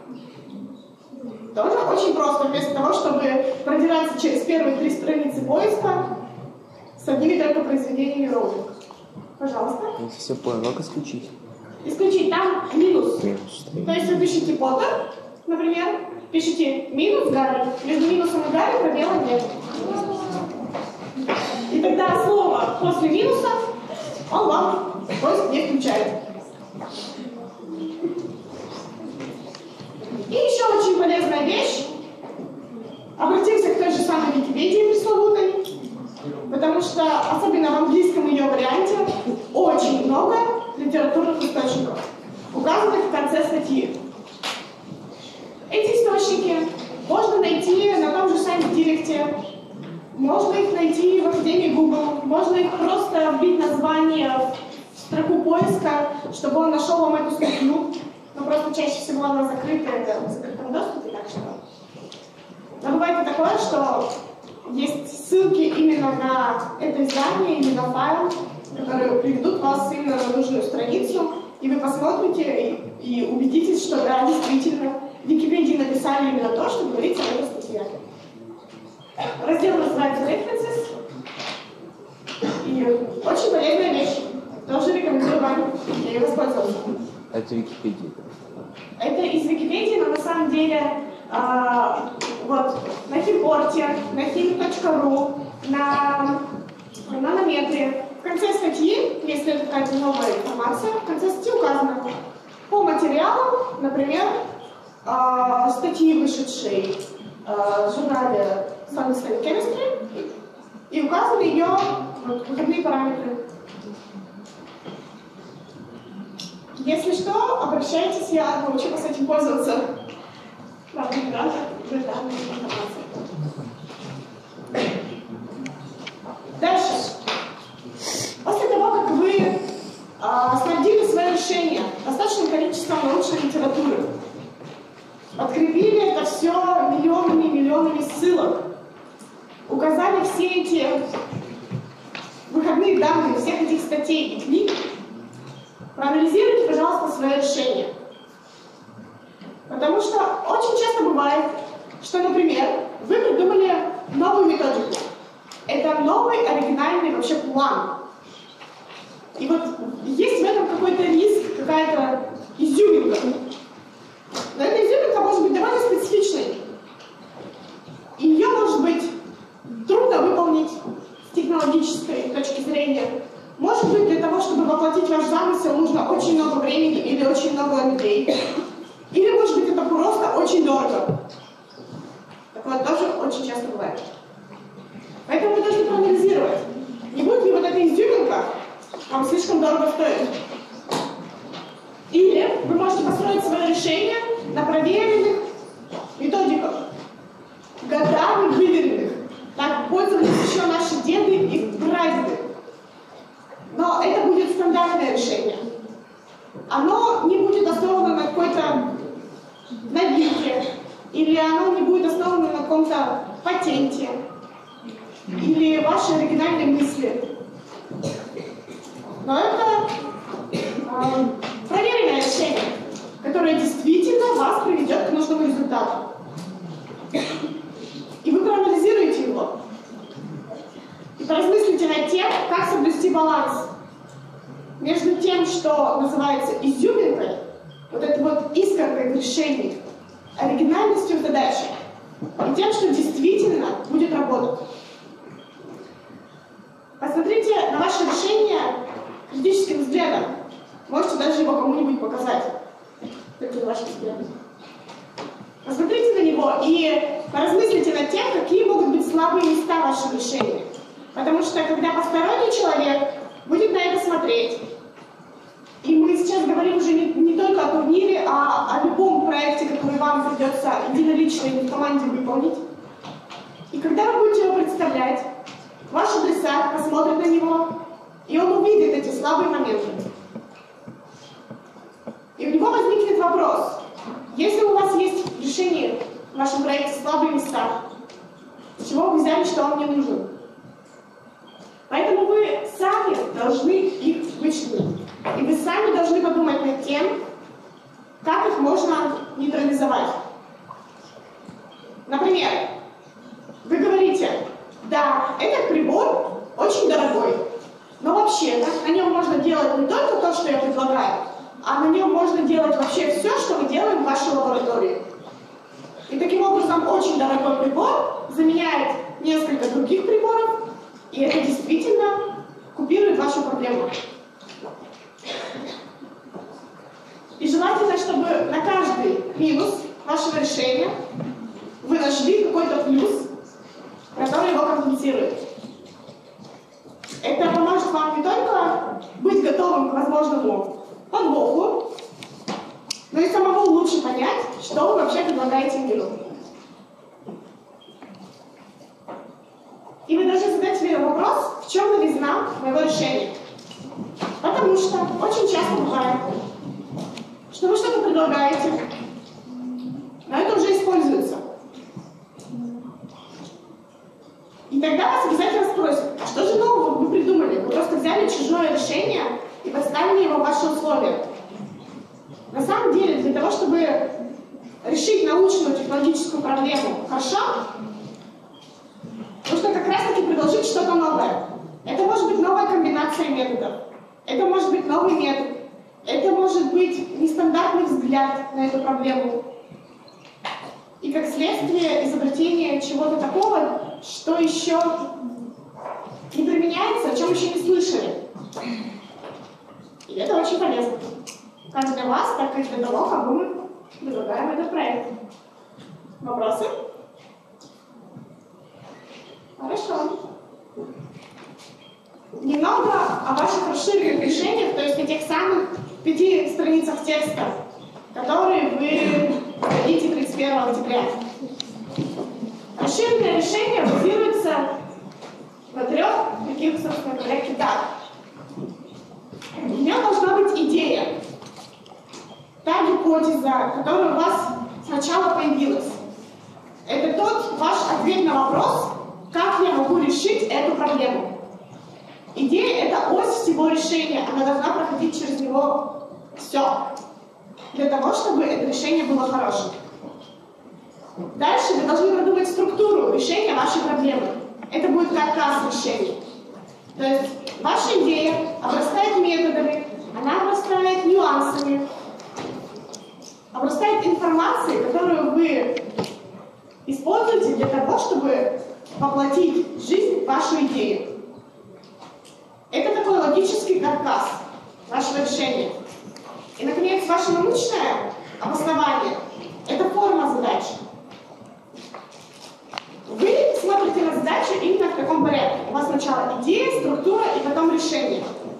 Тоже очень просто, вместо того, чтобы продираться через первые 3 страницы поиска с одними только произведениями Роулинг. Пожалуйста. Я все понял, как исключить? Исключить там минус. Минус. То есть вы пишете Поттер, например, пишите минус Гарри. Между минусом и Гарри пробела нет. И тогда слово после минуса он вам поиск не включает. И еще очень полезная вещь. Обратимся к той же самой Википедии пресловутой, потому что, особенно в английском ее варианте, очень много литературных источников, указанных в конце статьи. Эти источники можно найти на том же сайте Директе, можно их найти в Академии Google, можно их просто вбить название в строку поиска, чтобы он нашел вам эту статью. Но просто чаще всего она закрыта, это в закрытом доступе, так что... Но бывает и такое, что есть ссылки именно на это издание или на файл, которые приведут вас именно на нужную страницу, и вы посмотрите и убедитесь, что да, действительно, в Википедии написали именно то, что говорится в этой статье. Раздел называется References, и очень полезная вещь. Тоже рекомендую вам ей воспользоваться. Это Википедия. Это из Википедии, но на самом деле вот на Хипорте, на him.ru, на нанометре. В конце статьи, если это какая-то новая информация, в конце статьи указано по материалам, например, статьи, вышедшей в журнале Science Chemistry, и указаны ее выходные параметры. Если что, обращайтесь, я научу вас этим пользоваться. Правда, не надо, данная информация. Дальше. После того, как вы снабдили свое решение достаточным количеством научной литературы, подкрепили это все миллионами ссылок, указали все эти выходные данные всех этих статей и книг, проанализируйте, пожалуйста, свое решение. Потому что очень часто бывает, что, например, вы придумали новую методику. Это новый оригинальный вообще план. И вот есть в этом какой-то риск, какая-то изюминка. Но эта изюминка может быть довольно специфичной. И ее может быть трудно выполнить с технологической точки зрения. Может быть, для того, чтобы воплотить ваш замысел, нужно очень много времени или очень много людей. Или, может быть, это просто очень дорого. Такое тоже очень часто бывает. Поэтому вы должны проанализировать, не будет ли вот эта изюминка вам слишком дорого стоить. Или вы можете построить свое решение на проверенных методиках, годами выверенных. Так пользовались еще наши деды и прадеды. Но это будет стандартное решение. Оно не будет основано на какой-то новинке, или оно не будет основано на каком-то патенте, или вашей оригинальной мысли. Но это проверенное решение, которое действительно вас приведет к нужному результату. И вы проанализируете его. И поразмыслите над тем, как соблюсти баланс между тем, что называется изюминкой, вот этой вот искоркой в решении, оригинальностью в задаче, и тем, что действительно будет работать. Посмотрите на ваше решение критическим взглядом. Можете даже его кому-нибудь показать. Какие ваши взгляды. Посмотрите на него и поразмыслите над тем, какие могут быть слабые места вашего решения. Потому что когда посторонний человек будет на это смотреть, и мы сейчас говорим уже не только о турнире, а о любом проекте, который вам придется единолично или в команде выполнить. И когда вы будете его представлять, ваш адресат посмотрит на него, и он увидит эти слабые моменты. И у него возникнет вопрос: если у вас есть в решении в вашем проекте слабые места, с чего вы взяли, что он не нужен? Поэтому вы сами должны их обычными. И вы сами должны подумать над тем, как их можно нейтрализовать. Например, вы говорите: да, этот прибор очень дорогой, но вообще-то на нем можно делать не только то, что я предлагаю, а на нем можно делать вообще все, что мы делаем в вашей лаборатории. И таким образом очень дорогой прибор заменяет несколько других приборов, и это действительно купирует вашу проблему. И желательно, чтобы на каждый минус вашего решения вы нашли какой-то плюс, который его компенсирует. Это поможет вам не только быть готовым к возможному подвоху, но и самому лучше понять, что вы вообще предлагаете миру. И вы должны задать себе вопрос, в чем новизна моего решения. Потому что очень часто бывает, что вы что-то предлагаете, но это уже используется. И тогда вас обязательно спросят: а что же нового вы придумали? Вы просто взяли чужое решение и поставили его в ваши условия. На самом деле, для того, чтобы решить научную технологическую проблему хорошо, нужно как раз-таки предложить что-то новое. Это может быть новая комбинация методов, это может быть новый метод, это может быть нестандартный взгляд на эту проблему. И как следствие изобретение чего-то такого, что еще не применяется, о чем еще не слышали. И это очень полезно. Как для вас, так и для того, кому мы предлагаем этот проект. Вопросы? Хорошо. Немного о ваших расширенных решениях, то есть о тех самых 5 страницах текста, которые вы дадите 31 октября. Расширенное решение базируется на 3 таких, собственно говоря, китах. У меня должна быть идея, та гипотеза, которая у вас сначала появилась. Это тот ваш ответ на вопрос, как я могу решить эту проблему. Идея — это ось всего решения, она должна проходить через него все, для того, чтобы это решение было хорошим. Дальше вы должны продумать структуру решения вашей проблемы. Это будет каркас решений. То есть ваша идея обрастает методами, она обрастает нюансами, обрастает информацией, которую вы используете для того, чтобы воплотить в жизнь вашу идею. Это такой логический каркас вашего решения. И, наконец, ваше научное обоснование — это форма задачи. Вы смотрите на задачу именно в таком порядке. У вас сначала идея, структура и потом решение.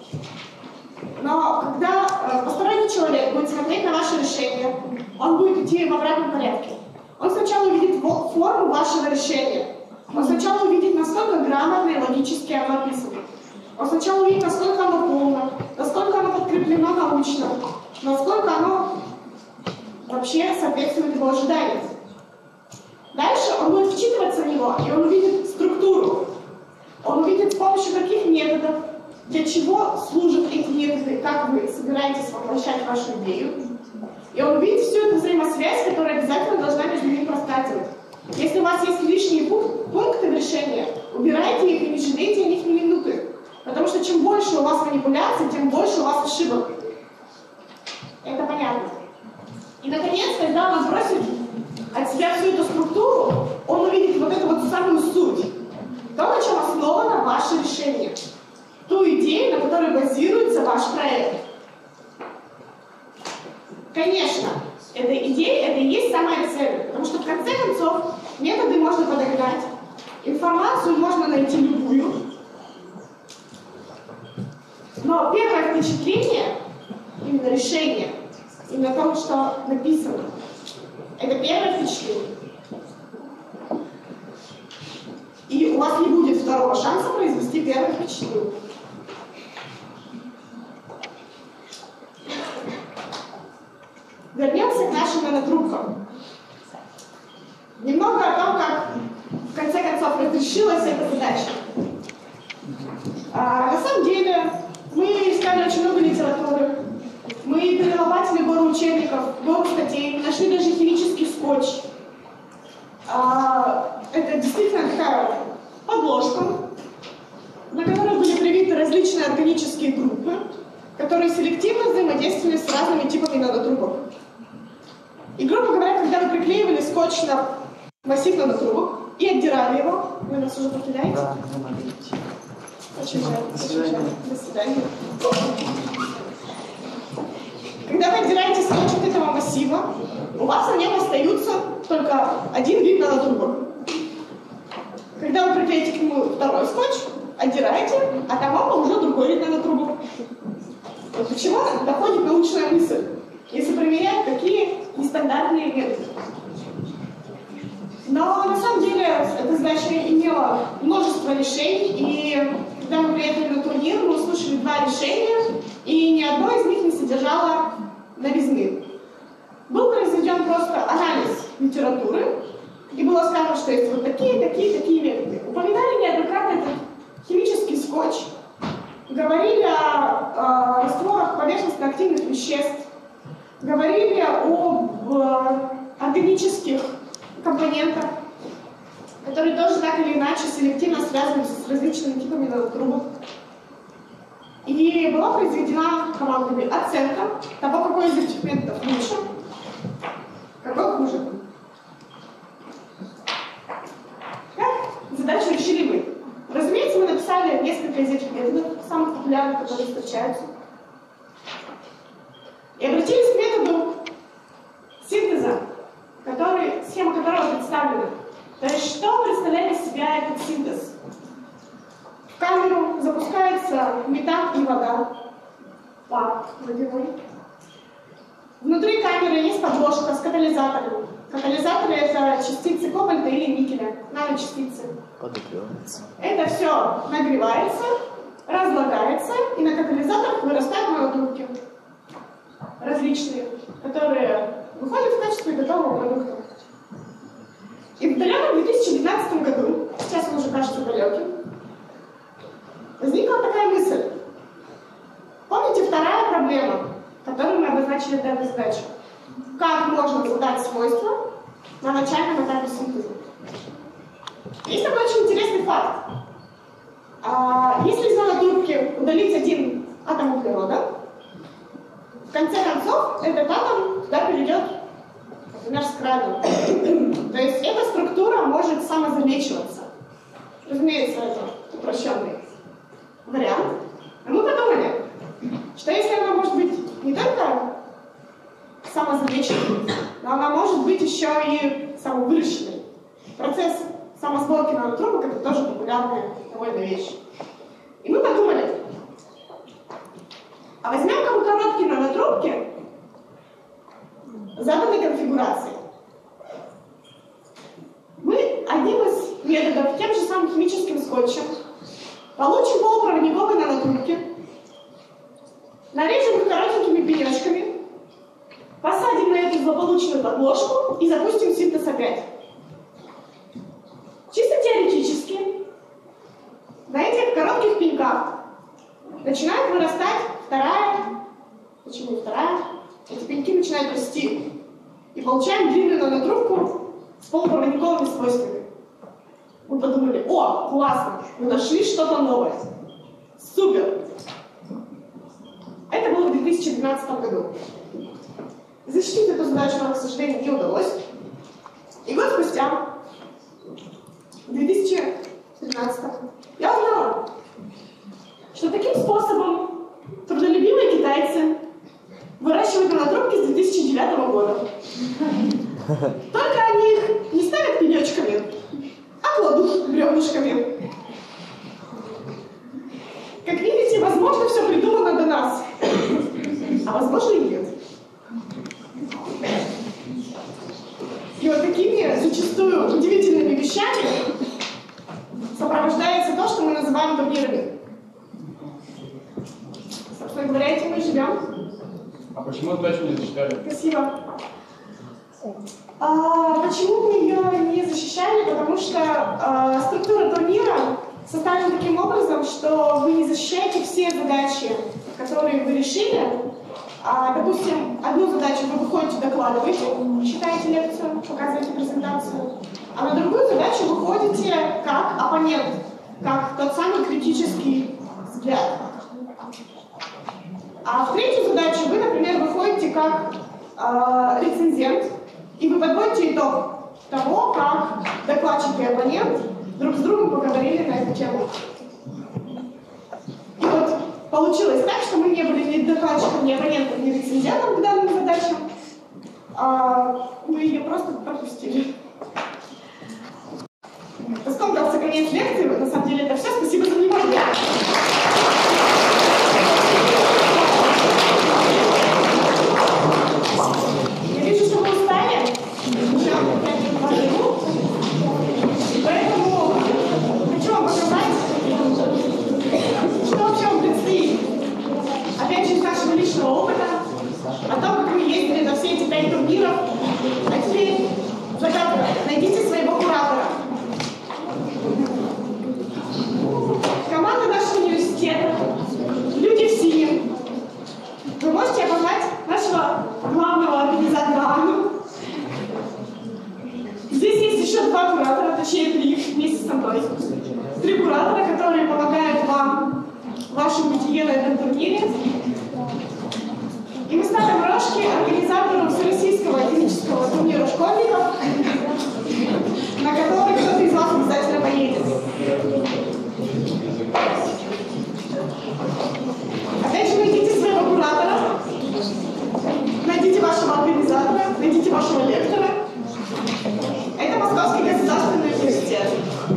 Но когда посторонний человек будет смотреть на ваше решение, он будет идти в обратном порядке. Он сначала увидит форму вашего решения. Он сначала увидит, насколько грамотно и логически оно описано. Он сначала увидит, насколько оно полно, насколько оно подкреплено научно, насколько оно вообще соответствует его ожиданиям. Дальше он будет вчитываться в него, и он увидит структуру. Он увидит, с помощью каких методов, для чего служат эти методы, как вы собираетесь воплощать вашу идею. И он увидит всю эту взаимосвязь, которая обязательно должна между ними проскакивать. Если у вас есть лишние пункты в решении, убирайте их и не жалейте о них ни минуты. Потому что чем больше у вас манипуляций, тем больше у вас ошибок. Это понятно. И, наконец, когда он сбросит от себя всю эту структуру, он увидит вот эту вот самую суть. То, на чем основано ваше решение. Ту идею, на которой базируется ваш проект. Конечно, эта идея, это и есть самая цель. Потому что, в конце концов, методы можно подогнать, информацию можно найти любую. Но первое впечатление, именно решение, именно то, что написано, это первое впечатление. И у вас не будет второго шанса произвести первое впечатление. Вернемся к нашим нанотрубкам. Немного о том, как в конце концов разрешилась эта задача. На самом деле мы искали собрали очень много литературы. Мы перелопатили гору учебников, гору статей, нашли даже химический скотч. Это действительно такая подложка, на которой были привиты различные органические группы, которые селективно взаимодействовали с разными типами нанотрубок. И, грубо говоря, когда вы приклеивали скотч на массив нанотрубок и отдирали его, вы нас уже покидаете? Да, надо идти. Очень жаль. До свидания. До свидания. Когда вы отдираете скотч от этого массива, у вас на нем остаются только один вид нанотрубок. Когда вы приклеите к нему второй скотч, отдираете, а там оба уже другой вид нанотрубок. Вот до чего доходит научная мысль, если проверять, какие нестандартные методы. Но на самом деле эта задача имела множество решений, и когда мы приехали на турнир, мы услышали 2 решения, и ни одно из них не содержало новизны. Был произведен просто анализ литературы, и было сказано, что есть вот такие методы. Упоминали неоднократно этот химический скотч, говорили о растворах поверхностно-активных веществ, говорили об органических компонентах, которые тоже так или иначе селективно связываются с различными типами нанотрубок. И была произведена командами оценка того, какой из этих методов лучше, какой хуже. Как задачу решили мы? Разумеется, мы написали несколько из этих методов, самых популярных, которые встречаются. И обратились к методу синтеза, схема которого представлена. То есть, что представляет из себя этот синтез? В камеру запускается метан и вода, пар водяной. Внутри камеры есть подложка с катализатором. Катализаторы — это частицы кобальта или никеля, наночастицы. Подогревается. Это все нагревается, разлагается, и на катализаторах вырастают нанотрубки различные, которые выходят в качестве готового продукта. И в далеком 2012 году, сейчас он уже кажется далеким, возникла такая мысль. Помните, вторая проблема, которую мы обозначили в данной задаче? Как можно задать свойства на начальном этапе синтеза? Есть такой очень интересный факт. Если из нанотрубки удалить один атом углерода, в конце концов этот атом туда перейдет, например, с краном. То есть эта структура может самозамечиваться. Разумеется, это упрощенный вариант. Но мы подумали, что если она может быть не только самозамеченной, но она может быть еще и самовыращенной. Процесс самосборки нанотрубок — это тоже популярная довольно вещь. И мы подумали, а возьмем-ка мы короткие нанотрубки заданной конфигурации. Мы одним из методов, тем же самым химическим скотчем, получим полупроводниковые нанотрубки, нарежем их коротенькими пенечками, посадим на эту злополучную подложку и запустим синтез опять. Чисто теоретически на этих коротких пеньках начинает вырастать вторая. Почему вторая? Эти пеньки начинают расти. И получаем длинную нанотрубку с полупроводниковыми свойствами. Мы подумали: о, классно, мы нашли что-то новое. Супер! Это было в 2012 году. Защитить эту задачу нам, к сожалению, не удалось. И год спустя, в 2013, я узнала, что таким способом трудолюбивые китайцы выращивают нанотрубки с 2009 года. Только они их не ставят пенечками, а кладут бревнышками. Как видите, возможно, все придумано до нас, а возможно и нет. И вот такими зачастую удивительными вещами сопровождается то, что мы называем турнирами. Собственно говоря, этим мы живем. А почему задачу не засчитали? Спасибо. Почему мы ее не защищали? Потому что структура турнира составлена таким образом, что вы не защищаете все задачи которые вы решили. Допустим, одну задачу вы выходите, докладываете, читаете лекцию, показываете презентацию, а на другую задачу вы ходите как оппонент, как тот самый критический взгляд. А в третью задачу вы, например, выходите как рецензент, и вы подводите итог того, как докладчик и оппонент друг с другом поговорили на эту тему. И вот получилось так, что мы не были ни докладчиком, ни оппонентом, ни рецензентом к данным задачам, мы ее просто пропустили. Поскольку конец лекции, на самом деле это все. Спасибо за внимание. Я вижу, что вы устали. Еще 5 минут. Поэтому хочу вам показать, что вообще вам предстоит. Опять же, из нашего личного опыта, о том, как мы ездили на все эти 5 турниров. А теперь загадка. Найдите своего куратора. Команда нашего университета, люди в синем. Вы можете опознать нашего главного организатора. Здесь есть еще 2 куратора, точнее 3 вместе со мной. 3 куратора, которые помогают вам в вашем бытие на этом турнире. И мы ставим рожки организатору всероссийского академического турнира школьников, на который кто-то из вас обязательно поедет. Опять же, найдите своего куратора, найдите вашего организатора, найдите вашего лектора. Это Московский государственный университет.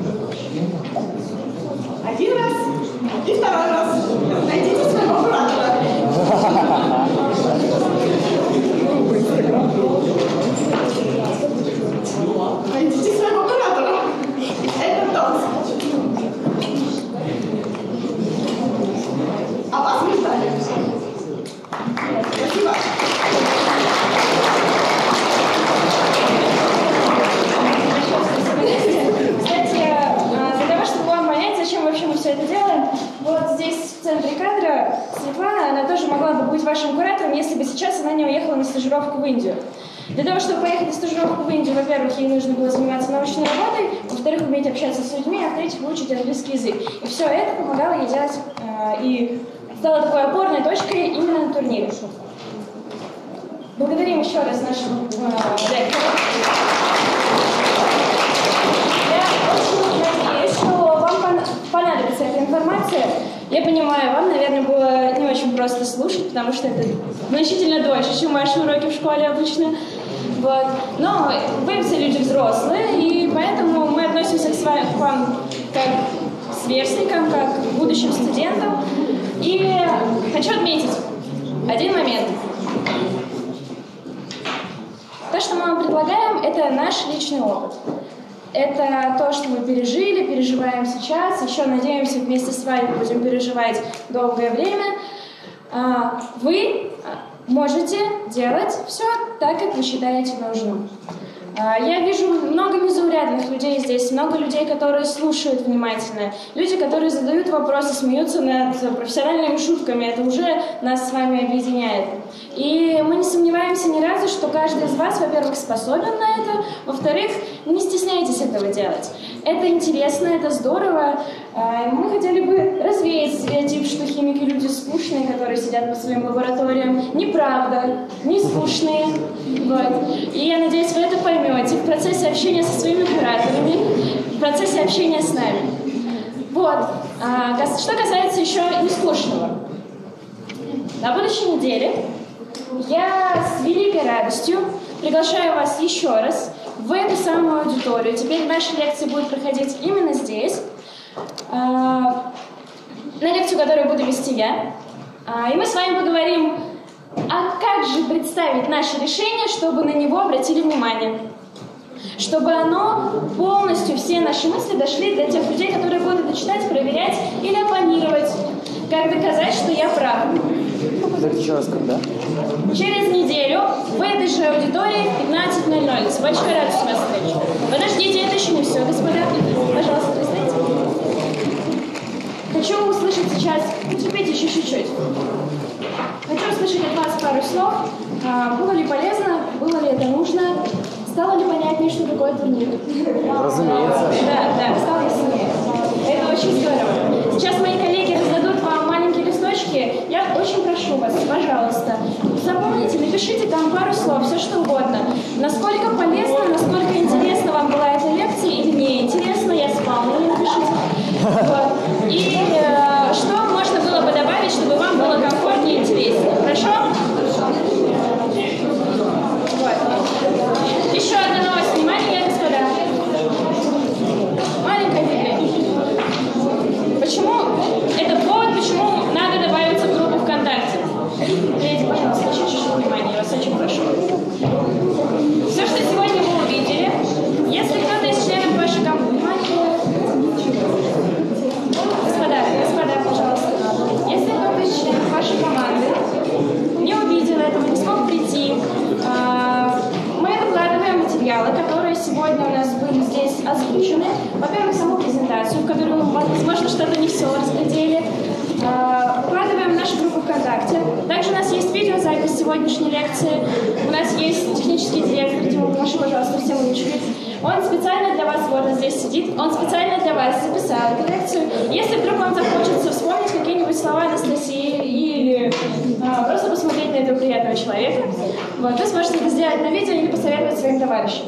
1 раз и 2 раз. Найдите своего куратора. Найдите своего куратора. Это тот. А вас не ждали. Спасибо. Кстати, для того, чтобы вам понять, зачем вообще мы все это делаем, вот здесь в центре кадра Светлана, она тоже могла бы быть вашим куратором, если бы сейчас она не уехала на стажировку в Индию. Для того, чтобы поехать на стажировку в Индию, во-первых, ей нужно было заниматься научной работой, во-вторых, уметь общаться с людьми, а в-третьих, выучить английский язык. И все это помогало ей делать и стало такой опорной точкой именно на турнире. Благодарим еще раз нашего лектора. Я очень надеюсь, что вам понадобится эта информация. Я понимаю, вам, наверное, было не очень просто слушать, потому что это значительно дольше, чем ваши уроки в школе обычно. Вот. Но вы все люди взрослые, и поэтому мы относимся к вам как к сверстникам, как к будущим студентам. И хочу отметить один момент. То, что мы вам предлагаем, это наш личный опыт. Это то, что мы пережили, переживаем сейчас, еще, надеемся, вместе с вами будем переживать долгое время. Вы можете делать все так, как вы считаете нужным. Я вижу много незаурядных людей здесь, много людей, которые слушают внимательно, люди, которые задают вопросы, смеются над профессиональными шутками. Это уже нас с вами объединяет. И мы не сомневаемся ни разу, что каждый из вас, во-первых, способен на это, во-вторых, не стесняйтесь этого делать. Это интересно, это здорово. Мы хотели бы развеять стереотип, что химики люди скучные, которые сидят по своим лабораториям. Неправда, не скучные. Вот. И я надеюсь, вы это поймете в процессе общения со своими кураторами, в процессе общения с нами. Вот. Что касается еще не скучного. На будущей неделе я с великой радостью приглашаю вас еще раз в эту самую аудиторию. Теперь наши лекции будут проходить именно здесь. На лекцию, которую буду вести я. И мы с вами поговорим, а как же представить наше решение, чтобы на него обратили внимание. Чтобы оно полностью, все наши мысли дошли до тех людей, которые будут это читать, проверять или оппонировать. Как доказать, что я прав. Еще раз, когда? Через неделю в этой же аудитории в 15:00. С большой радостью вас встречу. Подождите, это еще не все, господа. Пожалуйста, представьте. Хочу услышать услышать сейчас, потерпите еще чуть-чуть. Хочу услышать от вас пару слов. Было ли полезно, было ли это нужно, стало ли понятнее, что такое турнир? Разумеется. Да, стало яснее. Это очень здорово. Сейчас мои коллеги раздадут вам маленькие листочки. Я очень прошу вас, пожалуйста, запомните, напишите там пару слов, все что угодно. Насколько полезно, насколько интересно вам была эта лекция или не интересно, я спамлю, напишите. Вот. И что можно было бы добавить, чтобы вам было комфортнее и интереснее. Хорошо? Вот. Еще одна новость. Внимание, господа. Маленькая Библия. Почему? Это повод, почему надо добавиться в группу ВКонтакте. Леди, пожалуйста, чуть-чуть внимания, я вас очень прошу. Все, что сегодня вы увидели, если кто-то из членов вашей команды... Господа, пожалуйста. Если кто-то из членов вашей команды не увидел этого, не смог прийти, мы выкладываем материалы, которые сегодня у нас были здесь озвучены. Во-первых, саму презентацию, в которой мы, возможно, что-то не все разглядели. Выкладываем в нашу группу ВКонтакте. Также у нас есть видеозапись сегодняшней лекции. У нас есть технический директор Тимур Маша, пожалуйста, всем улучшить. Он специально для вас, вот он здесь сидит, он специально для вас записал эту лекцию. Если вдруг вам захочется вспомнить какие-нибудь слова Анастасии или просто посмотреть на этого приятного человека, вот, вы сможете это сделать на видео или посоветовать своим товарищам.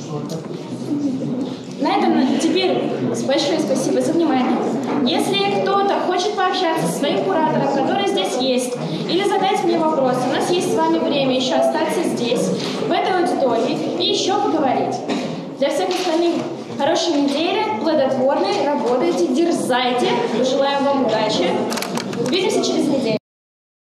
На этом теперь большое спасибо за внимание. Если кто-то хочет пообщаться со своим куратором, который здесь есть, или задать мне вопрос, у нас есть с вами время еще остаться здесь, в этой аудитории, и еще поговорить. Для всех остальных хорошей недели, плодотворной, работайте, дерзайте. Желаем вам удачи. Увидимся через неделю.